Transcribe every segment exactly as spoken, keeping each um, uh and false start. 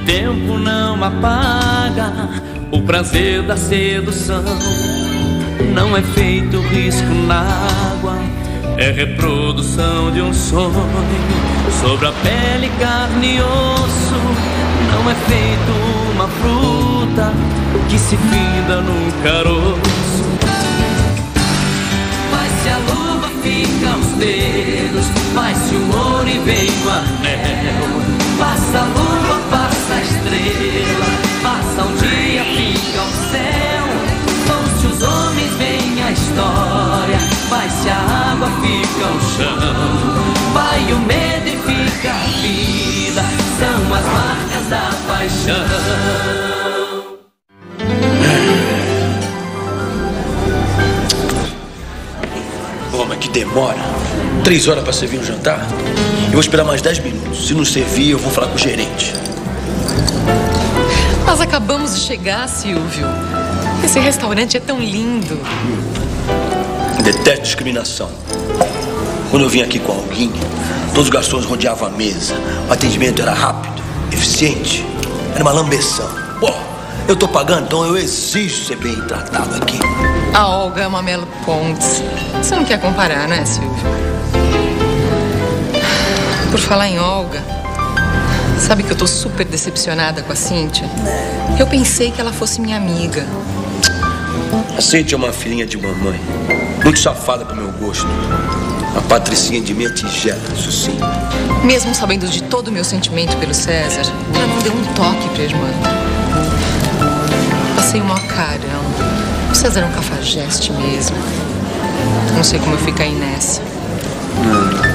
tempo não apaga o prazer da sedução. Não é feito risco na água, é reprodução de um sonho sobre a pele, carne e osso. Não é feito uma fruta que se finda no caroço. Mas se a luva fica aos dedos, vai-se o ouro e vem o anel. Passa a lua, passa a estrela, passa um dia, fica o céu. Vão-se os homens, vem a história, vai-se a água, fica o chão. Vai o medo e fica a vida, são as marcas da paixão. Pô, mas que demora. Três horas pra servir um jantar? Eu vou esperar mais dez minutos. Se não servir, eu vou falar com o gerente. Nós acabamos de chegar, Silvio. Esse restaurante é tão lindo. Detesto discriminação. Quando eu vim aqui com alguém, todos os garçons rodeavam a mesa. O atendimento era rápido, eficiente. Era uma lambeção. Pô, eu tô pagando, então eu exijo ser bem tratado aqui. A Olga é uma Melo Pontes. Você não quer comparar, né, Silvio? Por falar em Olga, sabe que eu tô super decepcionada com a Cíntia? Eu pensei que ela fosse minha amiga. A Cíntia é uma filhinha de mamãe, muito safada pro meu gosto. Uma patricinha de minha tigela, isso sim. Mesmo sabendo de todo o meu sentimento pelo César, ela não deu um toque pra irmã. Passei o maior carão. O César é um cafajeste mesmo. Não sei como eu fui cair nessa. Hum.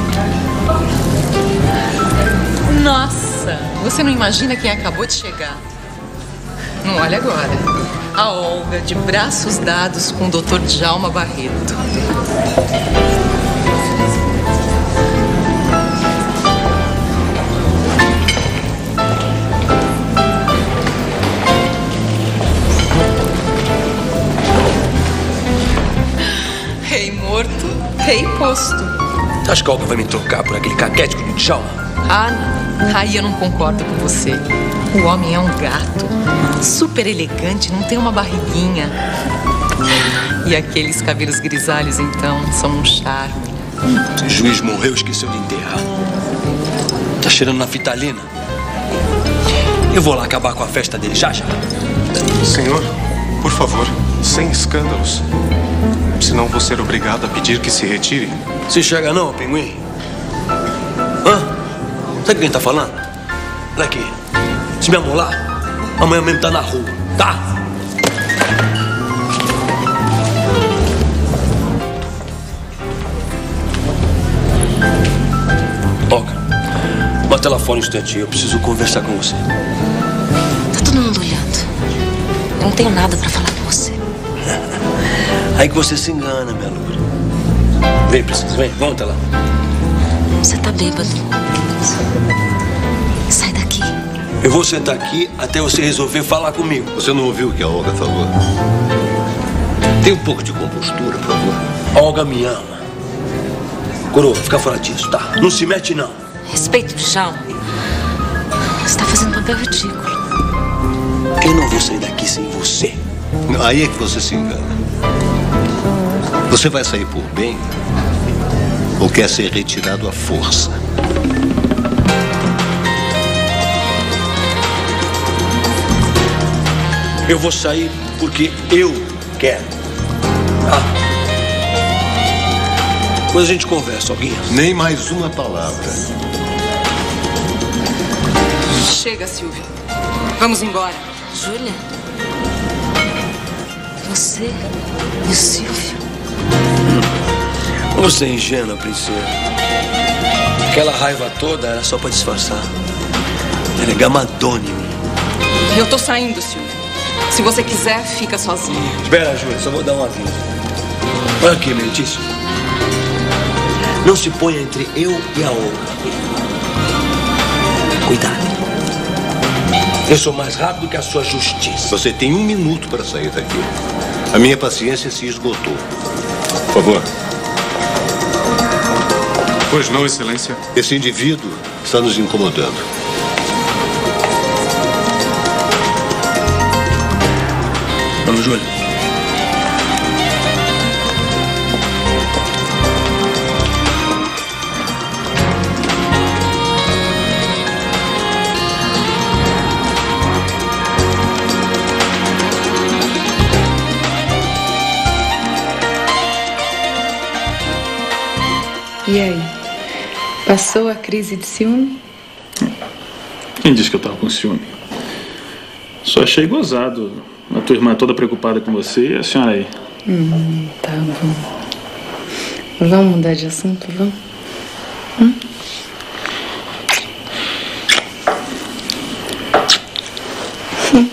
Nossa, você não imagina quem acabou de chegar. Não olha agora. A Olga, de braços dados com o doutor Djalma Barreto. Rei morto, rei posto. Acho que a Olga vai me trocar por aquele caquético do Djalma? Ah, não. Aí eu não concordo com você. O homem é um gato. Super elegante, não tem uma barriguinha. E aqueles cabelos grisalhos, então, são um charme. O juiz morreu, esqueceu de enterrar. Tá cheirando naftalina. Eu vou lá acabar com a festa dele já, já. Senhor, por favor, sem escândalos. Senão vou ser obrigado a pedir que se retire. Se enxerga não, pinguim? Hã? Sabe quem tá falando? Olha aqui. Se me amolar, amanhã mesmo tá na rua, tá? Olga, bota lá fora um instantinho. Eu preciso conversar com você. Tá todo mundo olhando. Eu não tenho nada pra falar com você. Aí que você se engana, minha loura. Vem, princesa, vem. Vamos até lá. Você tá bêbado. Sai daqui. Eu vou sentar aqui até você resolver falar comigo. Você não ouviu o que a Olga falou? Tem um pouco de compostura, por favor. A Olga me ama. Coroa, fica fora disso, tá? Não se mete, não. Respeito, Djalma. Você tá fazendo papel ridículo. Eu não vou sair daqui sem você. Aí é que você se engana. Você vai sair por bem ou quer ser retirado à força? Eu vou sair porque eu quero. Ah. Depois a gente conversa, alguém. Nem mais uma palavra. Chega, Silvio. Vamos embora. Júlia? Você e o Silvio? Você é ingênua, princesa. Aquela raiva toda era só pra disfarçar. Ela é gamadona em mim. Eu tô saindo, Silvio. Se você quiser, fica sozinho. Espera, Júlia, só vou dar um aviso. Olha aqui, meritíssimo. Não se ponha entre eu e a Olga. Cuidado. Eu sou mais rápido que a sua justiça. Você tem um minuto para sair daqui. A minha paciência se esgotou. Por favor. Pois não, Excelência. Esse indivíduo está nos incomodando. Dona Júlia. E aí? Passou a crise de ciúme? Quem disse que eu tava com ciúme? Só achei gozado a tua irmã toda preocupada com você e a senhora aí. Hum, tá bom. Vamos mudar de assunto, vamos? Hum? Hum.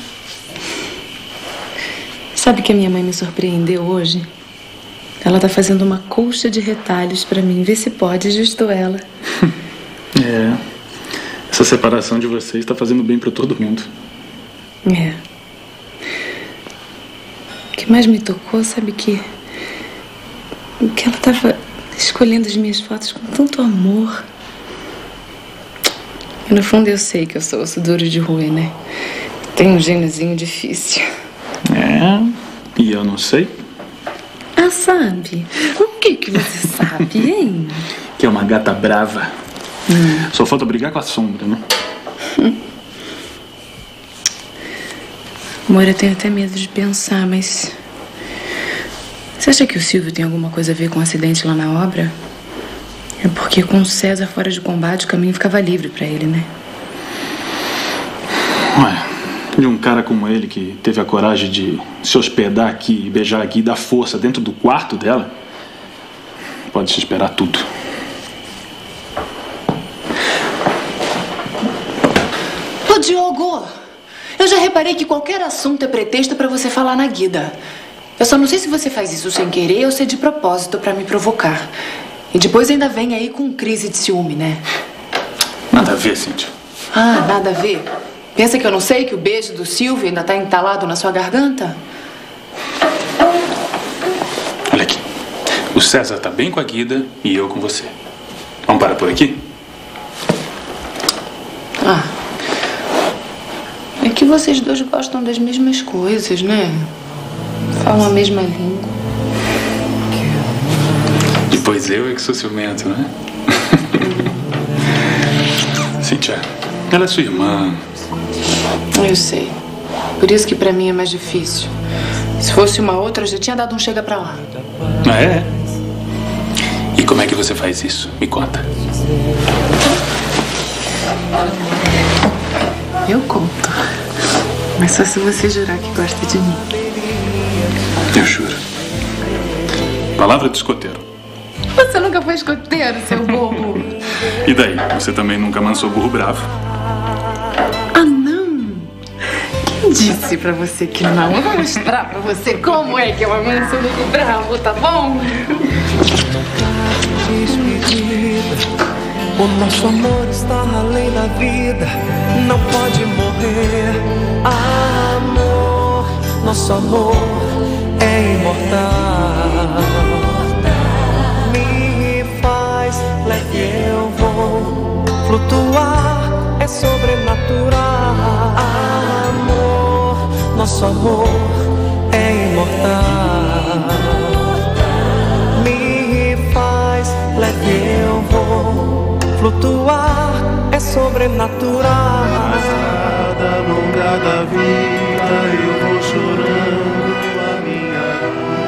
Sabe que a minha mãe me surpreendeu hoje? Ela tá fazendo uma colcha de retalhos pra mim. Vê se pode, justo ela. É. Essa separação de vocês tá fazendo bem pra todo mundo. É. O que mais me tocou, sabe que... que ela tava escolhendo as minhas fotos com tanto amor. E no fundo eu sei que eu sou osso duro de roer, né? Tenho um gêniozinho difícil. É. E eu não sei. Ah, sabe? O que que você sabe, hein? Que é uma gata brava. Hum. Só falta brigar com a sombra, né? Hum. Amor, eu tenho até medo de pensar, mas... Você acha que o Silvio tem alguma coisa a ver com o acidente lá na obra? É porque com o César fora de combate, o caminho ficava livre pra ele, né? Ué, de um cara como ele que teve a coragem de se hospedar aqui e beijar aqui e dar força dentro do quarto dela, pode se esperar tudo. Ô, Diogo, eu já reparei que qualquer assunto é pretexto pra você falar na Guida. Eu só não sei se você faz isso sem querer ou se é de propósito pra me provocar. E depois ainda vem aí com crise de ciúme, né? Nada a ver, Cíntia. Ah, nada a ver? Pensa que eu não sei que o beijo do Silvio ainda tá entalado na sua garganta? Olha aqui. O César tá bem com a Guida e eu com você. Vamos parar por aqui? Ah. É que vocês dois gostam das mesmas coisas, né? Falam a mesma língua. Depois eu é que sou ciumento, né? Cíntia, ela é sua irmã. Eu sei. Por isso que pra mim é mais difícil. Se fosse uma outra, eu já tinha dado um chega pra lá. Ah, é? E como é que você faz isso? Me conta. Eu conto. Mas só se você jurar que gosta de mim. Eu juro. Palavra de escoteiro. Você nunca foi escoteiro, seu bobo. E daí? Você também nunca amansou burro bravo? Ah, não? Quem disse pra você que não? Eu vou mostrar pra você como é que eu amanso burro bravo, tá bom? O nosso amor está além da vida, não pode morrer. Amor, nosso amor é imortal. Me faz leve, eu vou flutuar, é sobrenatural. Amor, nosso amor é imortal. Me faz leve, eu vou flutuar, é sobrenatural. Na estrada longa da vida eu vou chorando a minha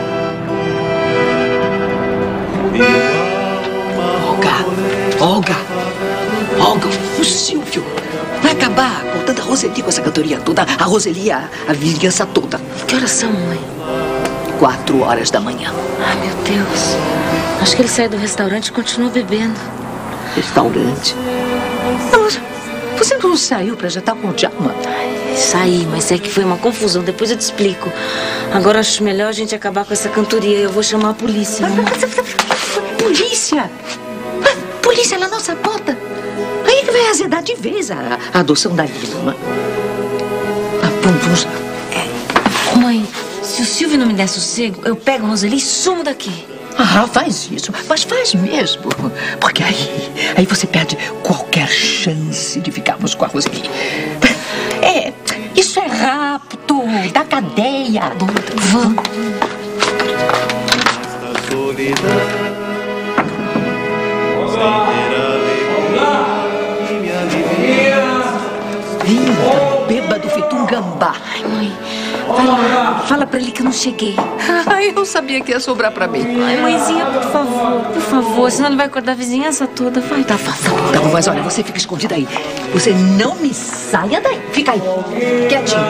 Olga, Olga, Olga, o Silvio vai acabar botando a Roseli com essa cantoria toda, a Roseli e a, a vizinhança toda. Que horas são, mãe? Quatro horas da manhã. Ai, meu Deus. Acho que ele saiu do restaurante e continua bebendo. Restaurante? Mas você não saiu pra jantar com o Djalma? Saí, mas é que foi uma confusão. Depois eu te explico. Agora acho melhor a gente acabar com essa cantoria. Eu vou chamar a polícia. Polícia? Polícia na nossa porta? Aí que vai azedar de vez a, a adoção da Lila. Ah, vamos. É. Mãe, se o Silvio não me der sossego, eu pego a Roseli e sumo daqui. Ah, faz isso. Mas faz mesmo. Porque aí, aí você perde qualquer chance de ficarmos com a Roseli. É, isso é rapto. da cadeia. Vamos. Linda, bêbado feito um gambá. Ai, mãe, vai lá, fala pra ele que eu não cheguei. Ai, eu sabia que ia sobrar pra mim. Ai, mãezinha, por favor, por favor, senão ele vai acordar a vizinhança toda. Vai. Tá, tá, tá, tá bom, mas olha, você fica escondida aí. Você não me saia daí. Fica aí, quietinho.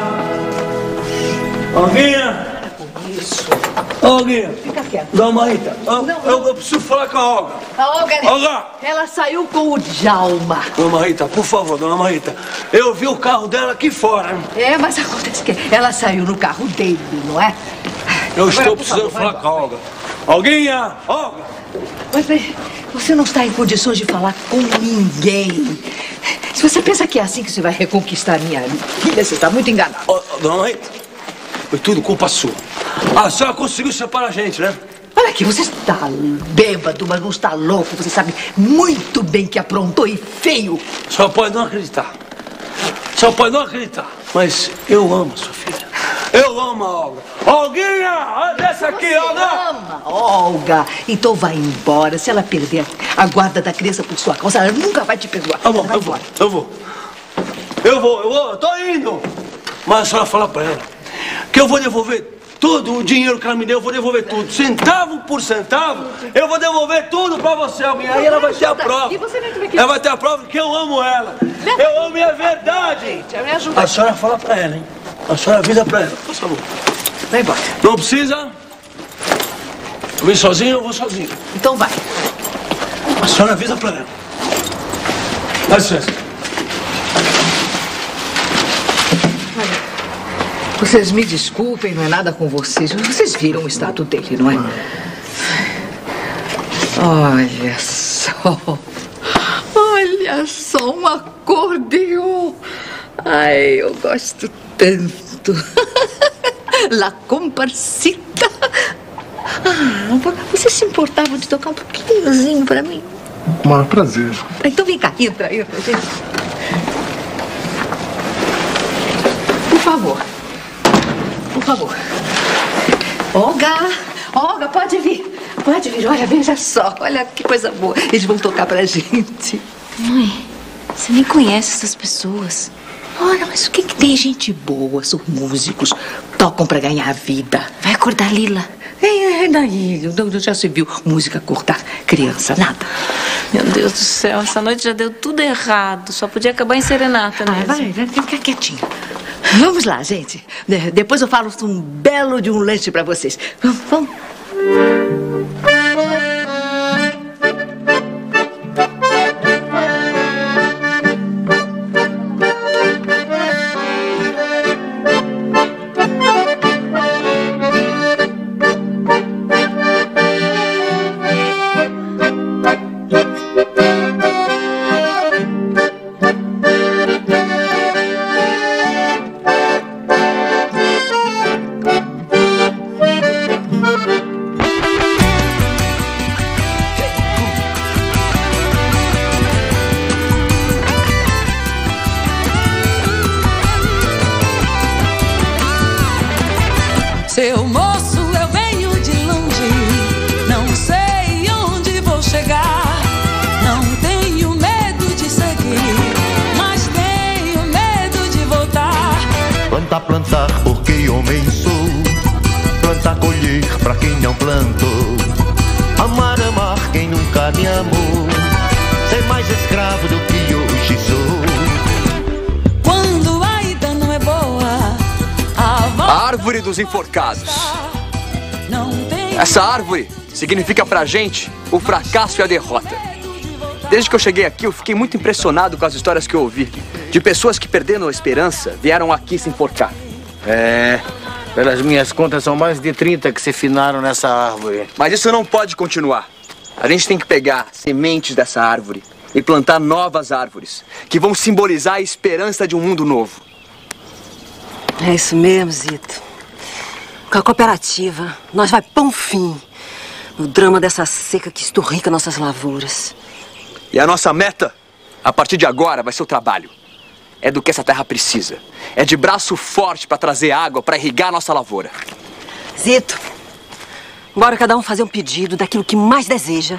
Olguinha! Isso. Olguinha! Fica quieto. Dá uma Rita. Eu, não, eu, eu preciso falar com a Olga. A Olga, Olga! ela saiu com o Djalma. Dona Rita, por favor, dona Marita. Eu vi o carro dela aqui fora. É, mas acontece que ela saiu no carro dele, não é? Eu estou Agora, precisando favor, falar com a Olga. Olguinha! Olga! Mas, mas você não está em condições de falar com ninguém. Se você pensa que é assim que você vai reconquistar minha filha, você está muito enganado. Oh, dona Rita, foi tudo culpa sua. A senhora conseguiu separar a gente, né? Olha aqui, você está bêbado, mas não está louco. Você sabe muito bem que aprontou e feio. A senhora pode não acreditar. A senhora pode não acreditar. Mas eu amo a sua filha. Eu amo a Olga. Olguinha! Desce aqui, você Olga! ama Olga. Então vai embora. Se ela perder a guarda da criança por sua causa, ela nunca vai te perdoar. Tá bom, vai eu vou, embora. eu vou. Eu vou, eu vou, eu tô indo. Mas a senhora fala pra ela que eu vou devolver tudo, o dinheiro que ela me deu, eu vou devolver tudo. Centavo por centavo, eu vou devolver tudo pra você, alguém. Aí ela vai ter a prova. E você vai ver que... Ela vai ter a prova que eu amo ela. Eu amo e é verdade. Gente, me ajuda. A senhora fala pra ela, hein? A senhora avisa pra ela, por favor. Vai embora. Não precisa. Eu vim sozinho, eu vou sozinho. Então vai. A senhora avisa pra ela. Dá licença. Vocês me desculpem, não é nada com vocês. Vocês viram o estado dele, não é? Olha só. Olha só, um acordeon. Ai, eu gosto tanto. La comparsita. Ah, você se importava de tocar um pouquinhozinho pra mim? O maior prazer. Então vem cá, entra, entra, gente. Por favor. Por favor. Olga, Olga, pode vir. Pode vir, olha, veja só. Olha que coisa boa. Eles vão tocar pra gente. Mãe, você nem conhece essas pessoas. Olha, mas o que que tem gente boa? São músicos, tocam pra ganhar a vida. Vai acordar Lila. É, é daí, já se viu música acordar criança, nada. Meu Deus do céu, essa noite já deu tudo errado. Só podia acabar em serenata mesmo. Ah, vai, vai, fica quietinho. Vamos lá, gente. De- depois eu falo um belo de um lanche pra vocês. Vamos, vamos. Seu moço, eu venho de longe, não sei onde vou chegar. Não tenho medo de seguir, mas tenho medo de voltar. Planta, plantar, porque homem sou. Plantar, colher, pra quem não plantou. Amar, amar, quem nunca me amou. Ser mais escravo do que hoje sou. Quando a ida não é boa, a volta A árvore dos enforcados. não tem. Essa árvore significa pra gente o fracasso e a derrota. Desde que eu cheguei aqui, eu fiquei muito impressionado com as histórias que eu ouvi. De pessoas que perderam a esperança, vieram aqui se enforcar. É, pelas minhas contas, são mais de trinta que se finaram nessa árvore. Mas isso não pode continuar. A gente tem que pegar sementes dessa árvore e plantar novas árvores, que vão simbolizar a esperança de um mundo novo. É isso mesmo, Zito. Com a cooperativa, nós vai pôr um fim no drama dessa seca que esturrica nossas lavouras. E a nossa meta, a partir de agora, vai ser o trabalho. é do que essa terra precisa. É de braço forte para trazer água, para irrigar a nossa lavoura. Zito, bora cada um fazer um pedido daquilo que mais deseja.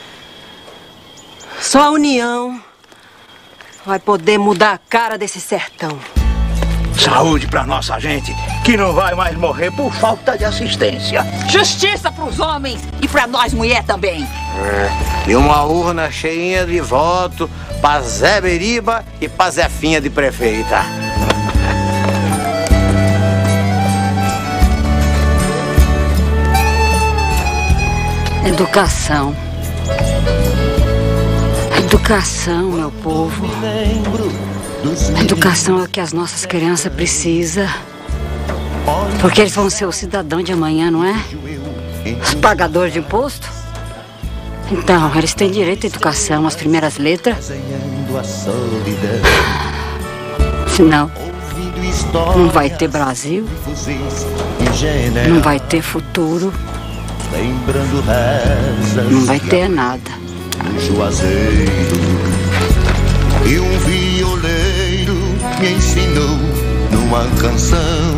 Só a união vai poder mudar a cara desse sertão. Saúde pra nossa gente, que não vai mais morrer por falta de assistência. Justiça pros homens e pra nós mulher também. É. E uma urna cheinha de voto pra Zé Beriba e pra Zefinha de prefeita. Educação. Educação, meu povo. Educação é o que as nossas crianças precisam. Porque eles vão ser o cidadão de amanhã, não é? Os pagadores de imposto. Então, eles têm direito à educação, as primeiras letras. Senão, não vai ter Brasil. Não vai ter futuro. Não vai ter nada. Juazeiro. E um violeiro me ensinou numa canção,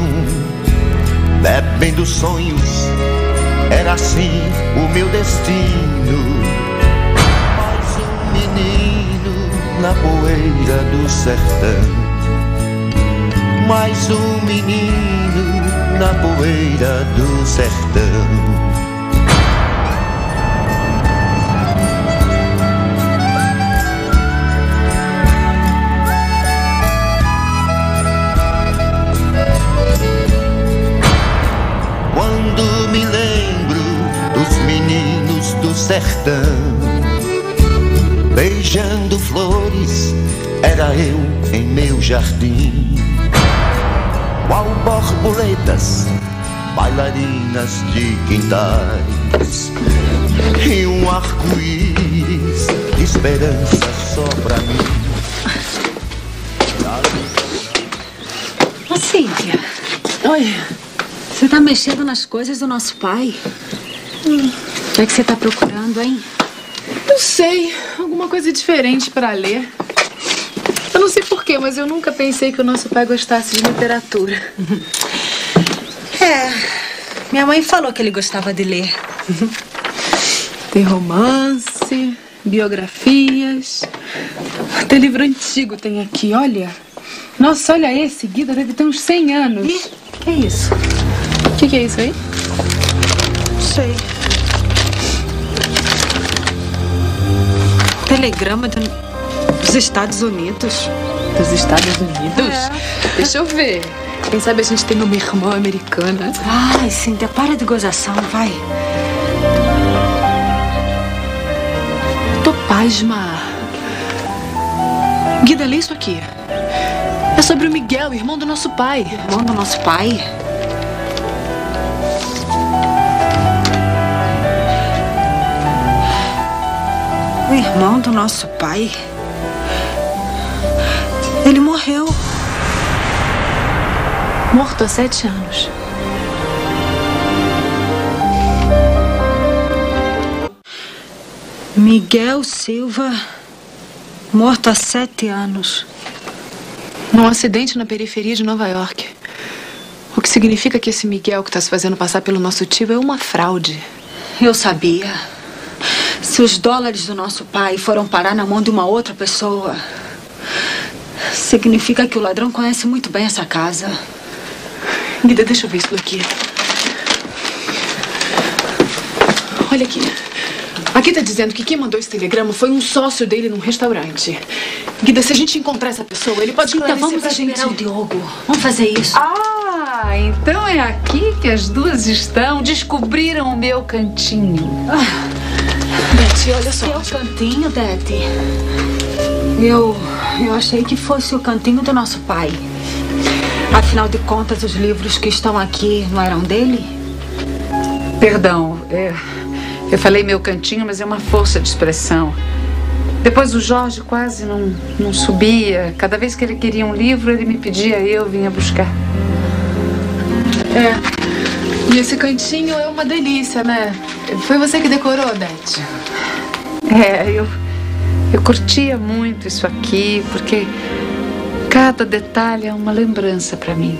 bebendo sonhos, era assim o meu destino. Mais um menino na poeira do sertão, mais um menino na poeira do sertão. Quando me lembro dos meninos do sertão, beijando flores, era eu em meu jardim. Qual borboletas, bailarinas de quintais, e um arco-íris de esperança só pra mim. Ô, Cíntia. Oi. Você tá mexendo nas coisas do nosso pai? Hum. O que é que você tá procurando, hein? Não sei. Alguma coisa diferente pra ler. Eu não sei porquê, mas eu nunca pensei que o nosso pai gostasse de literatura. É. Minha mãe falou que ele gostava de ler. Tem romance, biografias. Até livro antigo tem aqui, olha. Nossa, olha esse. Guida deve ter uns cem anos. Ih, que é isso? O que, que é isso aí? Não sei. Telegrama do... dos Estados Unidos. Dos Estados Unidos? É. Deixa eu ver. Quem sabe a gente tem uma irmã americana. Ai, Cíntia, para de gozação, vai. Tô pasma. Guida, lê isso aqui. É sobre o Miguel, irmão do nosso pai. Irmão do nosso pai? O irmão do nosso pai? Ele morreu. Morto há sete anos. Miguel Silva, morto há sete anos. Num acidente na periferia de Nova York. O que significa que esse Miguel que tá se fazendo passar pelo nosso tio é uma fraude. Eu sabia. Se os dólares do nosso pai foram parar na mão de uma outra pessoa, significa que o ladrão conhece muito bem essa casa. Guida, deixa eu ver isso daqui. Olha aqui. Aqui tá dizendo que quem mandou esse telegrama foi um sócio dele num restaurante. Guida, se a gente encontrar essa pessoa, ele pode esclarecer então, vamos pra gente. esperar o Diogo. Vamos fazer isso. Ah, então é aqui que as duas estão. Descobriram o meu cantinho. Ah. Beth, olha só. Seu cantinho, Dete? Eu, eu achei que fosse o cantinho do nosso pai. Afinal de contas, os livros que estão aqui não eram dele? Perdão, é, eu falei meu cantinho, mas é uma força de expressão. Depois o Jorge quase não, não subia. Cada vez que ele queria um livro, ele me pedia e eu vinha buscar. É, e esse cantinho é uma delícia, né? Foi você que decorou, Beth? É, eu, eu curtia muito isso aqui, porque Cada detalhe é uma lembrança para mim.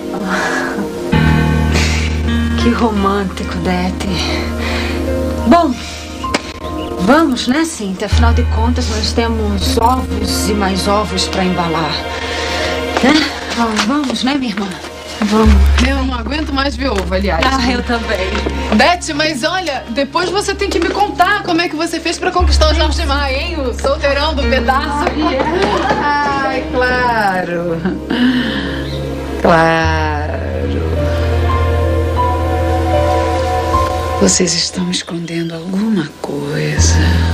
Que romântico, Dete. Bom, vamos, né, Cíntia? Afinal de contas, nós temos ovos e mais ovos para embalar. Né? Vamos, né, minha irmã? Vamos. Eu não aguento mais ver ovo, aliás. Ah, eu também. Beth, mas olha, depois você tem que me contar como é que você fez pra conquistar o Jorge Maia, hein? O solteirão do pedaço. Ai, claro. Claro. Vocês estão escondendo alguma coisa.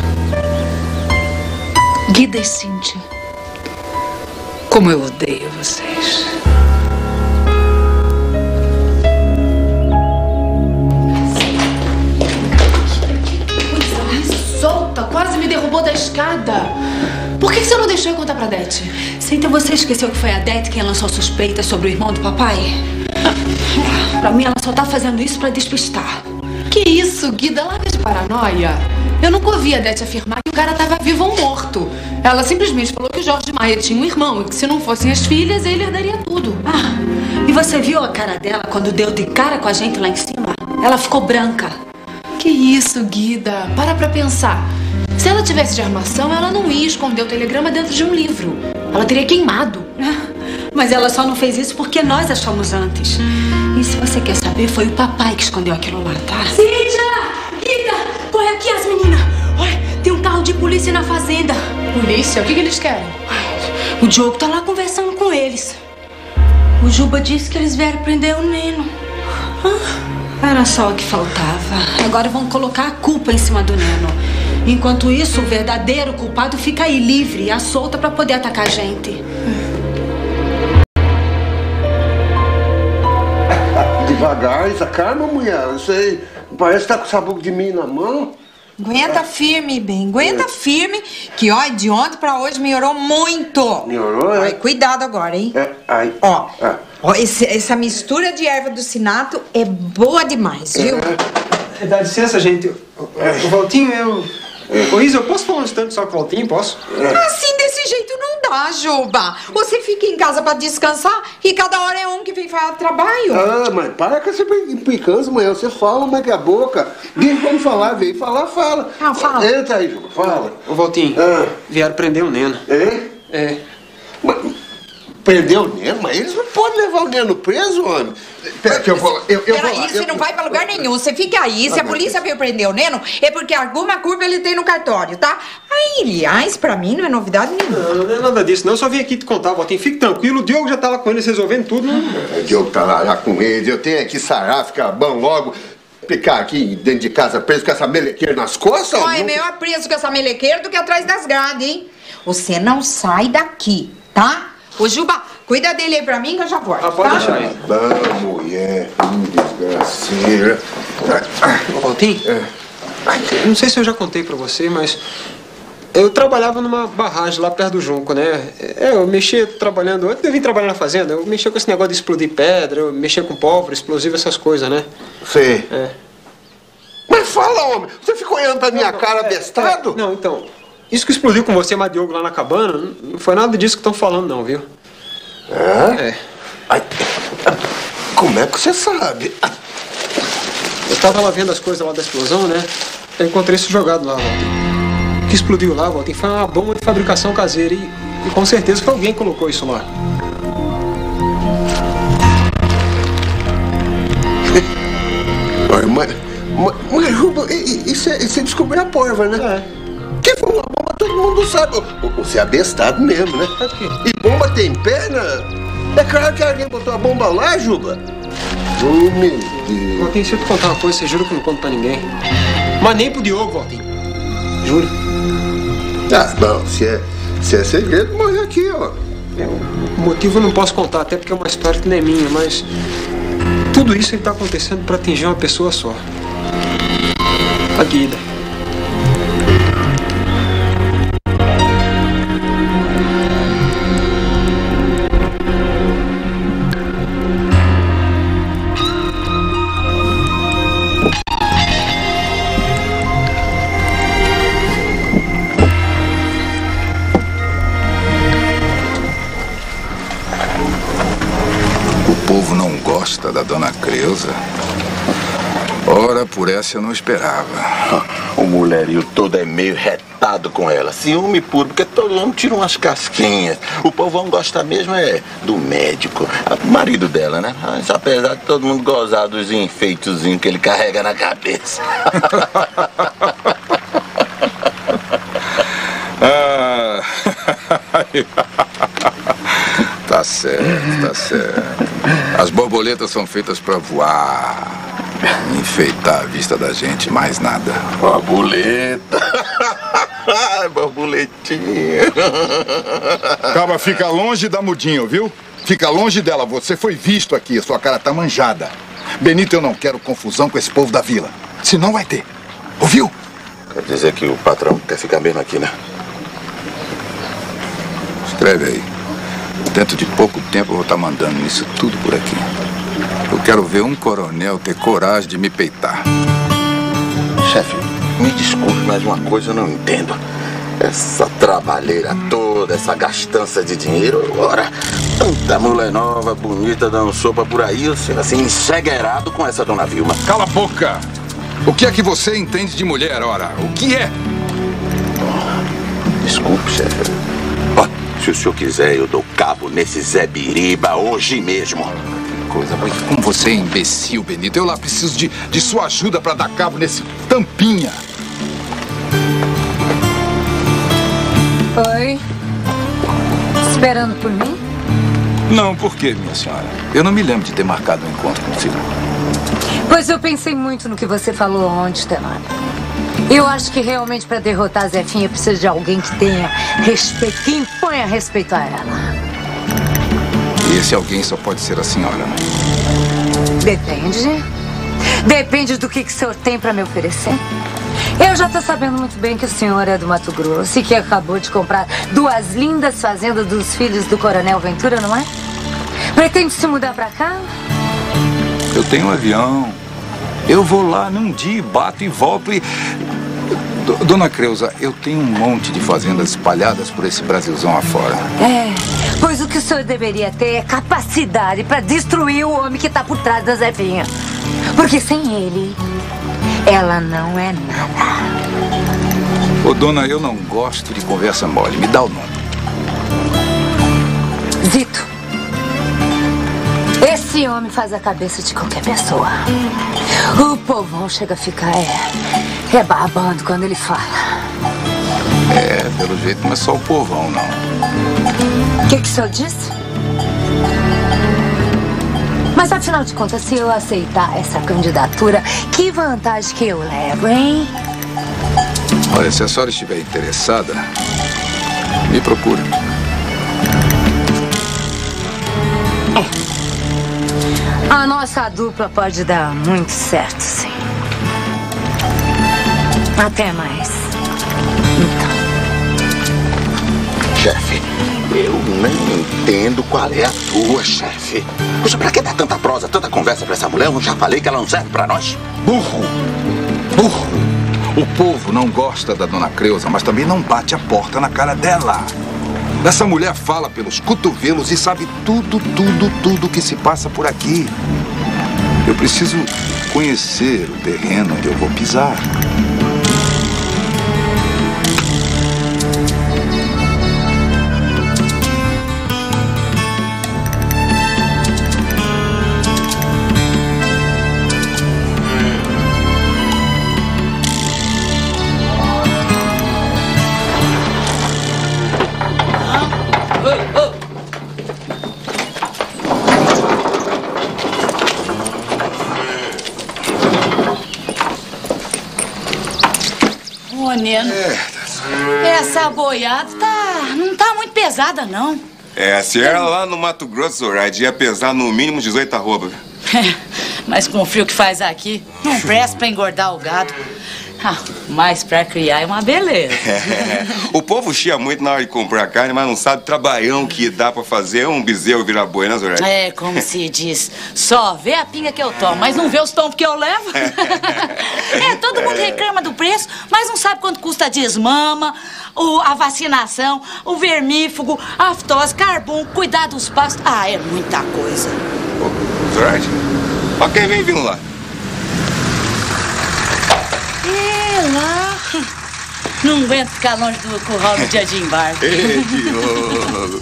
Guida e Cíntia, como eu odeio vocês. Solta, quase me derrubou da escada. Por que você não deixou eu contar pra Dete? Cíntia, você esqueceu que foi a Dete quem lançou suspeita sobre o irmão do papai? Pra mim, ela só tá fazendo isso pra despistar. Que isso, Guida? Larga de paranoia. Eu nunca ouvi a Dete afirmar que o cara tava vivo ou morto. Ela simplesmente falou que o Jorge Maia tinha um irmão e que se não fossem as filhas, ele herdaria tudo. Ah, e você viu a cara dela quando deu de cara com a gente lá em cima? Ela ficou branca. Que isso, Guida? Para pra pensar. Se ela tivesse de armação, ela não ia esconder o telegrama dentro de um livro. Ela teria queimado. Mas ela só não fez isso porque nós achamos antes. E se você quer saber, foi o papai que escondeu aquilo lá, tá? Cíntia! Guida! Corre aqui, as meninas! Olha, tem um carro de polícia na fazenda. Polícia? O que, que eles querem? O Diogo tá lá conversando com eles. O Juba disse que eles vieram prender o Neno. Ah, era só o que faltava. Agora vão colocar a culpa em cima do Neno. Enquanto isso, o verdadeiro culpado fica aí livre, à solta, pra poder atacar a gente. Devagar, Isa, calma, mulher. Você parece que tá com o sabugo de mim na mão. Aguenta firme, bem. Aguenta é. firme, que ó, de ontem pra hoje melhorou muito. Melhorou, é? Ai, cuidado agora, hein? É, ai. Ó, é. ó esse, essa mistura de erva do sinato é boa demais, viu? É. Dá licença, gente. O Valtinho, eu... Ô, Isa, eu posso falar um instante só com o Valtinho, posso? É. Assim, desse jeito não dá, Juba. Você fica em casa pra descansar e cada hora é um que vem fazer trabalho. Ah, mas para com essa implicância, mãe. Você fala, mas que a boca. Vem, vamos falar, vem falar, fala. Ah, fala. Entra aí, Juba, fala. Ô, Valtinho, ah. vieram prender o Neno. É? É. Mas, prender o Neno? Mas eles não podem levar o Neno preso, homem. Pera, que eu vou lá. Eu, eu Peraí, vou lá. você eu... não vai pra lugar nenhum. Você fica aí. Se a polícia veio prender o Neno, é porque alguma curva ele tem no cartório, tá? Aí, aliás, pra mim não é novidade nenhuma. Não, não é nada disso, não. Eu só vim aqui te contar, Valtinho. Fique tranquilo. O Diogo já tá lá com eles resolvendo tudo, não? O Diogo tá lá, lá com eles. Eu tenho que sarar, ficar bom logo. Ficar aqui dentro de casa preso com essa melequeira nas costas? Ó, é melhor preso com essa melequeira do que atrás das grades, hein? Você não sai daqui, tá? Ô, Juba, cuida dele aí pra mim que eu já volto. Ah, pode tá? deixar aí. Ah, mulher, que desgraceira. Ô, Valtinho, é. não sei se eu já contei pra você, mas eu trabalhava numa barragem lá perto do Junco, né? É, eu mexia trabalhando, antes de eu vir trabalhar na fazenda, eu mexia com esse negócio de explodir pedra, eu mexia com pólvora, explosivo, essas coisas, né? Sei. É. Mas fala, homem, você ficou olhando pra minha não, cara é, bestado? É, não, então, isso que explodiu com você, Madiogo, lá na cabana, não foi nada disso que estão falando, não, viu? É? É. Ai, como é que você sabe? Eu tava lá vendo as coisas lá da explosão, né? Eu encontrei isso jogado lá, Walter. O que explodiu lá, Walter, foi uma bomba de fabricação caseira e, e com certeza foi alguém que colocou isso lá. Mas, mas, mas Juba, isso é, isso é descobrir a porva, né? É. Que foi uma bomba, todo mundo sabe. Você é abestado mesmo, né? E bomba tem perna? É claro que alguém botou a bomba lá, Juba. Oh, meu Deus. Valtinho, se eu te contar uma coisa, você jura que não conta pra ninguém. Mas nem pro Diogo, Valtinho. Juro. Ah, não, se é, se é segredo, morre aqui, ó. É, o motivo eu não posso contar, até porque é uma história que não é minha, mas tudo isso está acontecendo para atingir uma pessoa só. A Guida. povo não gosta da dona Creuza? Ora, por essa eu não esperava. O mulherio todo é meio retado com ela. Ciúme puro, porque todo mundo tira umas casquinhas. O povão gosta mesmo é do médico, o marido dela, né? Mas apesar de todo mundo gozar dos enfeitozinhos que ele carrega na cabeça. Ah. Tá certo, tá certo. As borboletas são feitas pra voar, enfeitar a vista da gente, mais nada. Borboleta. Borboletinha. Caba, fica longe da Mudinha, viu? Fica longe dela. Você foi visto aqui, sua cara tá manjada. Benito, eu não quero confusão com esse povo da vila. Senão vai ter. Ouviu? Quer dizer que o patrão quer ficar mesmo aqui, né? Escreve aí. Dentro de pouco tempo eu vou estar mandando isso tudo por aqui. Eu quero ver um coronel ter coragem de me peitar. Chefe, me desculpe, mas uma coisa eu não entendo. Essa trabalheira toda, essa gastança de dinheiro. Ora, tanta mulher nova, bonita, dando sopa por aí, o senhor assim, enxegueirado com essa dona Vilma. Cala a boca! O que é que você entende de mulher, ora? O que é? Desculpe, chefe. Ó, se o senhor quiser, eu dou cabo nesse Zé Biriba hoje mesmo. Coisa, mas como você é imbecil, Benito. Eu lá preciso de, de sua ajuda pra dar cabo nesse tampinha. Oi. Esperando por mim? Não, por quê, minha senhora? Eu não me lembro de ter marcado um encontro consigo. Pois eu pensei muito no que você falou ontem, Tenório. Eu acho que realmente para derrotar a Zefinha precisa de alguém que tenha respeito, que imponha respeito a ela. E esse alguém só pode ser a senhora, né? Depende. Depende do que, que o senhor tem para me oferecer. Eu já tô sabendo muito bem que o senhor é do Mato Grosso e que acabou de comprar duas lindas fazendas dos filhos do Coronel Ventura, não é? Pretende se mudar pra cá? Eu tenho um avião. Eu vou lá num dia, bato e volto e... D- Dona Creuza, eu tenho um monte de fazendas espalhadas por esse Brasilzão afora. É, pois o que o senhor deveria ter é capacidade pra destruir o homem que tá por trás da Zefinha. Porque sem ele, ela não é nada. Ô, dona, eu não gosto de conversa mole. Me dá o nome. Zito. Esse homem faz a cabeça de qualquer pessoa. O povão chega a ficar é, é babando quando ele fala. É, pelo jeito não é só o povão, não. O que, que o senhor disse? Mas afinal de contas, se eu aceitar essa candidatura, que vantagem que eu levo, hein? Olha, se a senhora estiver interessada, me procura. A nossa dupla pode dar muito certo, sim. Até mais. Então. Chefe, eu não entendo qual é a tua, chefe. Poxa, pra que dar tanta prosa, tanta conversa pra essa mulher? Eu não já falei que ela não serve pra nós? Burro! Burro! O povo não gosta da dona Creuza, mas também não bate a porta na cara dela. Essa mulher fala pelos cotovelos e sabe tudo, tudo, tudo que se passa por aqui. Eu preciso conhecer o terreno onde eu vou pisar. Neno. É. Essa boiada tá, não tá muito pesada, não. É, se era lá no Mato Grosso, Zoraide, ia pesar no mínimo dezoito arroba. Mas com o frio que faz aqui, não presta pra engordar o gado. Ah, mas pra criar é uma beleza. É. O povo chia muito na hora de comprar carne, mas não sabe o trabalhão que dá pra fazer um bezerro virar boi, né, Zoraide? É, como se diz, só vê a pinga que eu tomo, mas não vê os tombos que eu levo. É, todo mundo reclama do preço, mas não sabe quanto custa a desmama, o, a vacinação, o vermífugo, a aftose, carbono, cuidar dos pastos. Ah, é muita coisa. Ô, Zorade, ó quem vem vindo lá. É lá. Não aguento ficar longe do curral no dia de embarque. Ei, Diogo.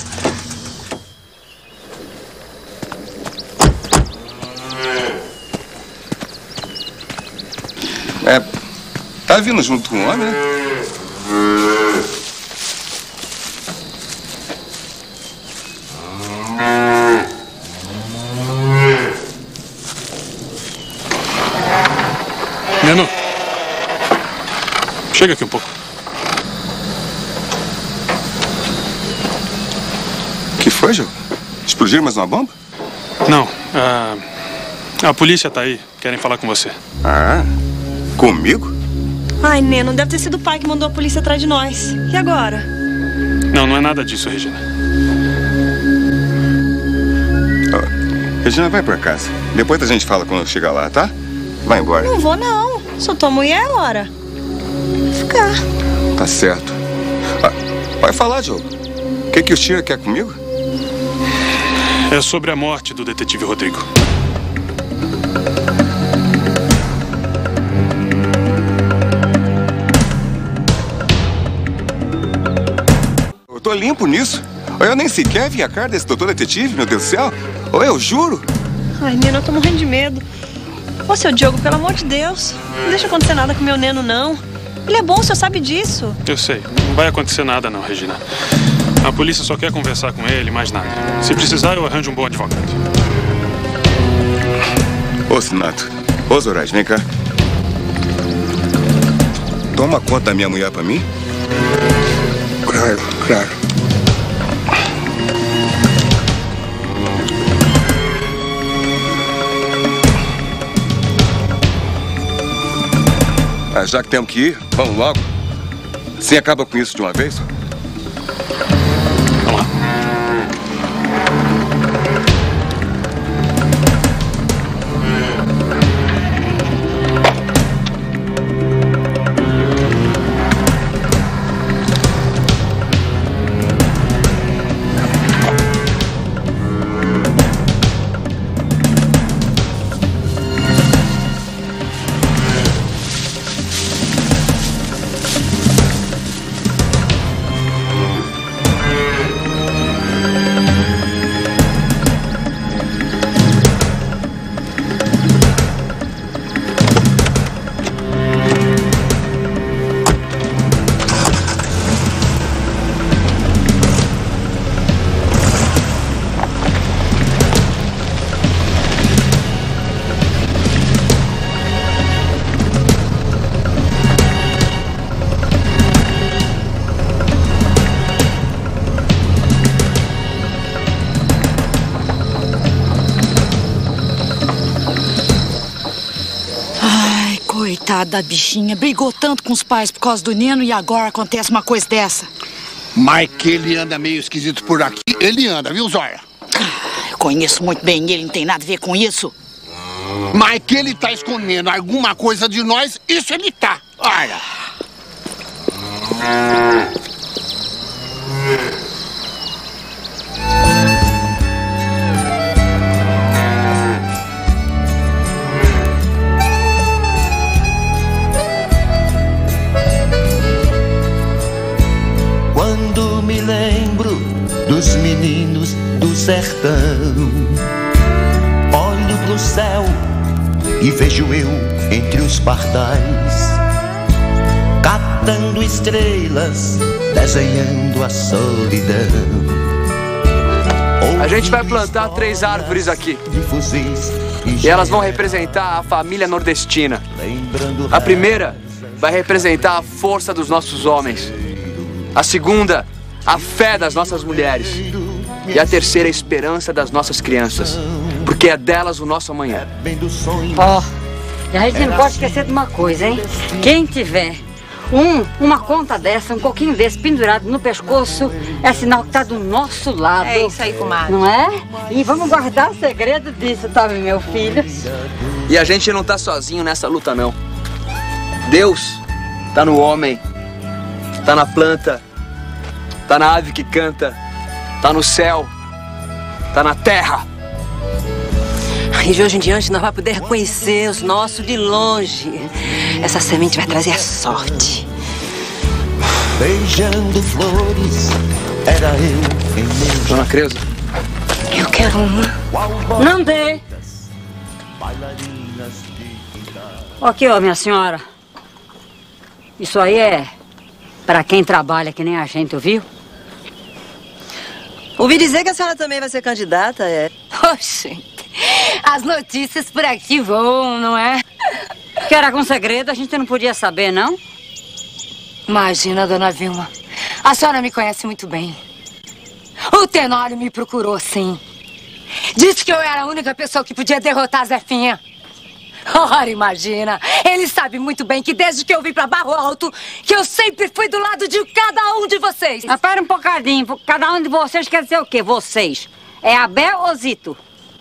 É, tá vindo junto com o homem, né? Neno, chega aqui um pouco. O que foi, João? Explodiram mais uma bomba? Não, a, a polícia tá aí. Querem falar com você. Ah, comigo? Ai, Neno, deve ter sido o pai que mandou a polícia atrás de nós. E agora? Não, não é nada disso, Regina. Oh, Regina, vai pra casa. Depois a gente fala quando eu chegar lá, tá? Vai embora. Não vou, não. Sou tua mulher, ora. Vou ficar. Tá certo. Ah, vai falar, Diogo. O que, que o Tira quer comigo? É sobre a morte do detetive Rodrigo. Eu tô limpo nisso. Eu nem sequer vi a cara desse doutor detetive, meu Deus do céu. Ou eu juro. Ai, Neno, eu tô morrendo de medo. Ô, seu Diogo, pelo amor de Deus, não deixa acontecer nada com meu Neno, não. Ele é bom, o senhor sabe disso. Eu sei. Não vai acontecer nada, não, Regina. A polícia só quer conversar com ele, mais nada. Se precisar, eu arranjo um bom advogado. Ô, Sinato. Ô, Zorade, vem cá. Toma conta da minha mulher pra mim? Claro, claro. Ah, já que temos que ir, vamos logo. Você acaba com isso de uma vez? Vamos lá. Coitada da bichinha, brigou tanto com os pais por causa do Neno e agora acontece uma coisa dessa. Mas que ele anda meio esquisito por aqui, ele anda, viu, Zóia? Eu conheço muito bem ele, não tem nada a ver com isso. Mas que ele tá escondendo alguma coisa de nós, isso ele tá. Olha. Quando me lembro dos meninos do sertão, olho pro céu e vejo eu entre os pardais, catando estrelas, desenhando a solidão. A gente vai plantar três árvores aqui. E elas vão representar a família nordestina. A primeira vai representar a força dos nossos homens. A segunda, a fé das nossas mulheres. E a terceira, a esperança das nossas crianças. Porque é delas o nosso amanhã. Ó, oh, e a gente não pode esquecer de uma coisa, hein? Quem tiver um, uma conta dessa, um coquinho desse pendurado no pescoço, é sinal que tá do nosso lado. É isso aí, comadre. Não é? E vamos guardar o segredo disso, tá, meu filho? E a gente não tá sozinho nessa luta, não. Deus tá no homem. Tá na planta, tá na ave que canta, tá no céu, tá na terra. E de hoje em diante nós vamos poder reconhecer os nossos de longe. Essa semente vai trazer a sorte. Beijando flores, era eu em meu... Dona Creuza. Eu quero uma. Não dê. Aqui, ó, minha senhora. Isso aí é pra quem trabalha que nem a gente, ouviu? Ouvi dizer que a senhora também vai ser candidata, é? Oxe, as notícias por aqui voam, não é? Que era com segredo, a gente não podia saber, não? Imagina, dona Vilma. A senhora me conhece muito bem. O Tenório me procurou, sim. Disse que eu era a única pessoa que podia derrotar a Zefinha. Ora, imagina. Ele sabe muito bem que desde que eu vim pra Barro Alto, que eu sempre fui do lado de cada um de vocês. Mas para um bocadinho. Cada um de vocês quer dizer o quê? Vocês. É Abel ou Zito?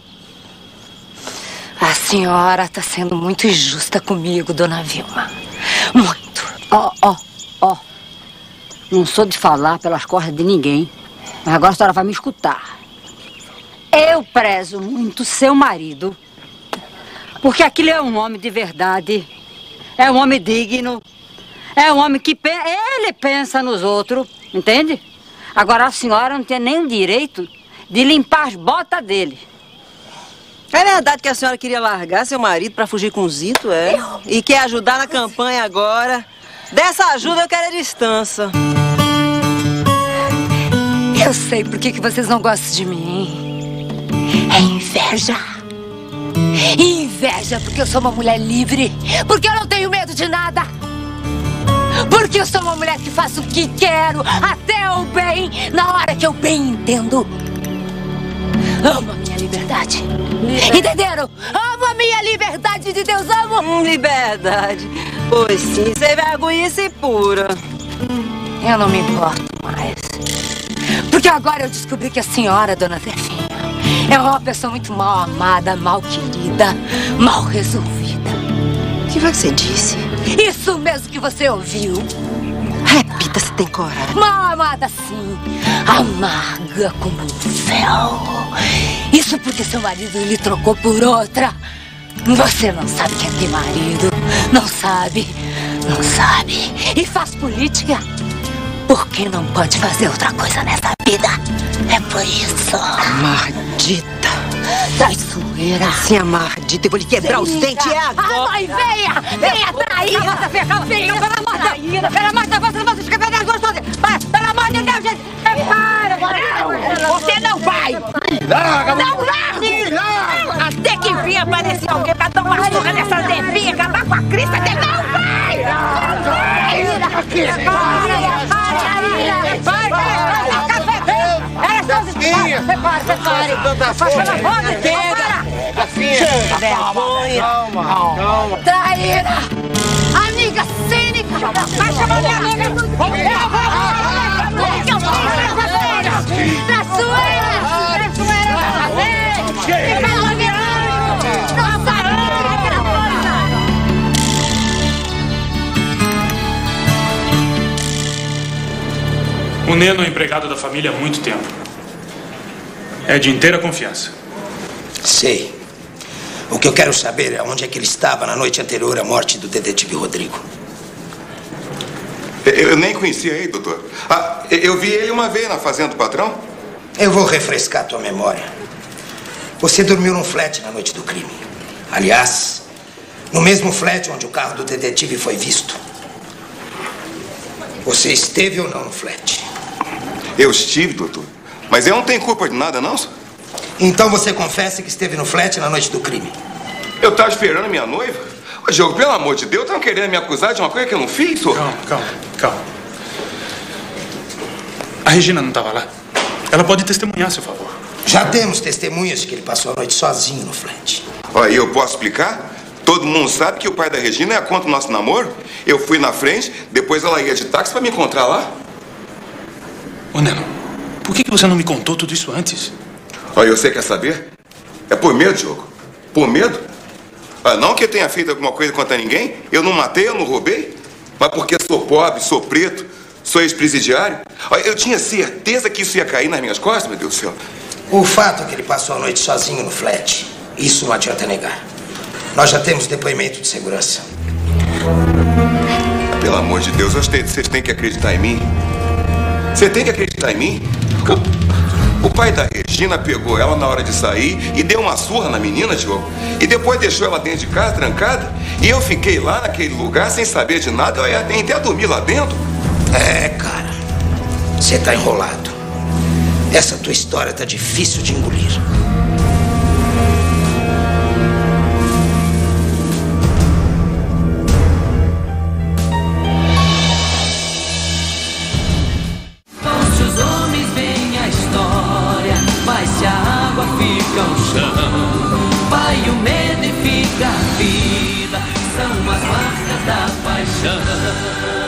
A senhora tá sendo muito injusta comigo, dona Vilma. Muito. Ó, ó, ó. Não sou de falar pelas costas de ninguém. Mas agora a senhora vai me escutar. Eu prezo muito seu marido. Porque aquilo é um homem de verdade. É um homem digno. É um homem que pe- ele pensa nos outros. Entende? Agora a senhora não tem nem o direito de limpar as botas dele. É verdade que a senhora queria largar seu marido pra fugir com o Zito, é? Eu? E quer ajudar na campanha agora. Dessa ajuda eu quero a distância. Eu sei por que que vocês não gostam de mim. É inveja. Inveja porque eu sou uma mulher livre. Porque eu não tenho medo de nada. Porque eu sou uma mulher que faço o que quero, até o bem, na hora que eu bem entendo. Amo a minha liberdade. Liber... Entenderam? Amo a minha liberdade de Deus, amo. Hum, liberdade. Pois sim, sem vergonhice pura. Eu não me importo mais. Porque agora eu descobri que a senhora, dona Zefinha, é uma pessoa muito mal amada, mal querida, mal resolvida. O que foi que você disse? Isso mesmo que você ouviu. Repita se tem coragem. Mal amada, sim. Amarga como um fel. Isso porque seu marido lhe trocou por outra. Você não sabe quem é ter marido. Não sabe. Não sabe. E faz política. Porque não pode fazer outra coisa nessa vida. É por isso. Maldita. Traiçoeira. Sim, a maldita. Eu vou lhe quebrar os dentes. É agora. Ai, venha. Venha, traíra. Calma, Zé, calma. Venha, pelo amor de Deus. Pelo amor de Deus, você não fica perdendo gostoso. Pelo amor de Deus, gente. Para. Você não vai. Larga, não largue. Até que vir aparecer alguém pra dar uma surra nessa Zefinha, acabar com a crista. Você não vai. Separe, separe, separe. Faz pela boca, Chega, vergonha. Calma, calma. Traíra! Amiga cínica! Vai chamar minha amiga! Traiçoeira! O Neno é empregado da família há muito tempo. É de inteira confiança. Sei. O que eu quero saber é onde é que ele estava na noite anterior à morte do detetive Rodrigo. Eu nem conhecia ele, doutor. Ah, eu vi ele uma vez na fazenda do patrão. Eu vou refrescar tua memória. Você dormiu num flat na noite do crime. Aliás, no mesmo flat onde o carro do detetive foi visto. Você esteve ou não no flat? Eu estive, doutor. Mas eu não tenho culpa de nada, não, senhor. Então você confessa que esteve no flat na noite do crime? Eu estava esperando minha noiva. Ô, Diogo, pelo amor de Deus, estão querendo me acusar de uma coisa que eu não fiz, senhor? Calma, calma, calma. A Regina não estava lá. Ela pode testemunhar, seu favor. Já temos testemunhas de que ele passou a noite sozinho no flat. Olha, eu posso explicar? Todo mundo sabe que o pai da Regina é contra o nosso namoro. Eu fui na frente, depois ela ia de táxi para me encontrar lá. Ô, Neno, por que você não me contou tudo isso antes? Olha, você quer saber? É por medo, Diogo. Por medo? Ah, não que eu tenha feito alguma coisa contra ninguém. Eu não matei, eu não roubei. Mas porque sou pobre, sou preto, sou ex-presidiário. Olha, eu tinha certeza que isso ia cair nas minhas costas, meu Deus do céu. O fato é que ele passou a noite sozinho no flat Isso não adianta negar. Nós já temos depoimento de segurança. Pelo amor de Deus, vocês têm que acreditar em mim. Você tem que acreditar em mim. O, o pai da Regina pegou ela na hora de sair e deu uma surra na menina, Diogo. E depois deixou ela dentro de casa, trancada. E eu fiquei lá naquele lugar sem saber de nada. Eu ia até dormir lá dentro. É, cara. Você tá enrolado. Essa tua história tá difícil de engolir. Vai o medo e fica a vida, são as marcas da paixão.